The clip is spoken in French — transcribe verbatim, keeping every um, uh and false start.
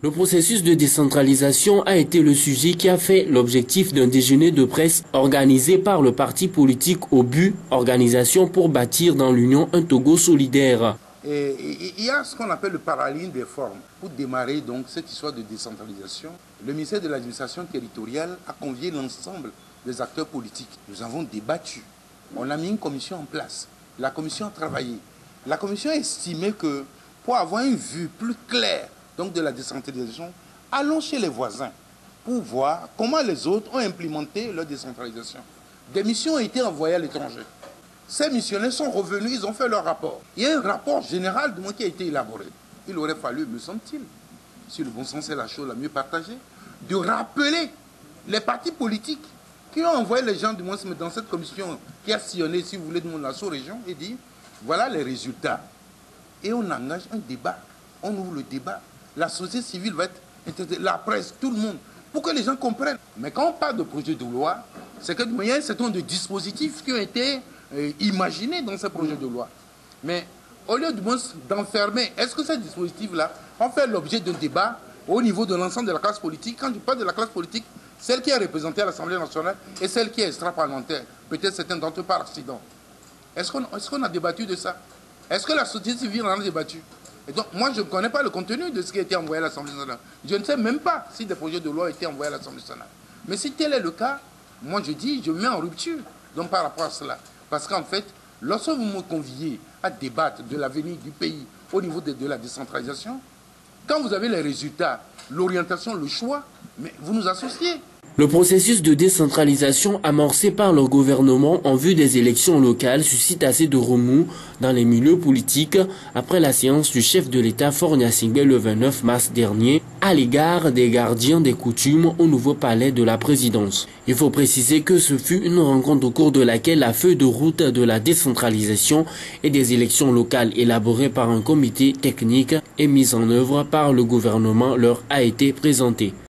Le processus de décentralisation a été le sujet qui a fait l'objectif d'un déjeuner de presse organisé par le parti politique au but Organisation pour bâtir dans l'Union un Togo solidaire. Et il y a ce qu'on appelle le paradigme des formes. Pour démarrer donc cette histoire de décentralisation, le ministère de l'administration territoriale a convié l'ensemble des acteurs politiques. Nous avons débattu. On a mis une commission en place. La commission a travaillé. La commission a estimé que pour avoir une vue plus claire donc de la décentralisation, allons chez les voisins pour voir comment les autres ont implémenté leur décentralisation. Des missions ont été envoyées à l'étranger. Ces missionnaires sont revenus, ils ont fait leur rapport. Il y a un rapport général de moi qui a été élaboré. Il aurait fallu, me semble-t-il, si le bon sens est la chose la mieux partagée, de rappeler les partis politiques qui ont envoyé les gens, du moins dans cette commission qui a sillonné, si vous voulez, de la sous-région, et dit, voilà les résultats. Et on engage un débat, on ouvre le débat. La société civile va être, la presse, tout le monde, pour que les gens comprennent. Mais quand on parle de projet de loi, c'est que il y a un certain nombre de dispositifs qui ont été euh, imaginés dans ce projet de loi. Mais au lieu d'enfermer, est-ce que ces dispositifs-là ont fait l'objet d'un débat au niveau de l'ensemble de la classe politique? Quand je parle de la classe politique, celle qui est représentée à l'Assemblée nationale et celle qui est extra-parlementaire, peut-être certains d'entre eux par accident. Est-ce qu'on est-ce qu'on a débattu de ça? Est-ce que la société civile en a débattu? Et donc, moi, je ne connais pas le contenu de ce qui a été envoyé à l'Assemblée nationale. Je ne sais même pas si des projets de loi ont été envoyés à l'Assemblée nationale. Mais si tel est le cas, moi, je dis, je me mets en rupture donc, par rapport à cela. Parce qu'en fait, lorsque vous me conviez à débattre de l'avenir du pays au niveau de, de la décentralisation, quand vous avez les résultats, l'orientation, le choix, mais vous nous associez. Le processus de décentralisation amorcé par le gouvernement en vue des élections locales suscite assez de remous dans les milieux politiques après la séance du chef de l'État Faure Gnassingbé le vingt-neuf mars dernier à l'égard des gardiens des coutumes au nouveau palais de la présidence. Il faut préciser que ce fut une rencontre au cours de laquelle la feuille de route de la décentralisation et des élections locales élaborée par un comité technique et mise en œuvre par le gouvernement leur a été présentée.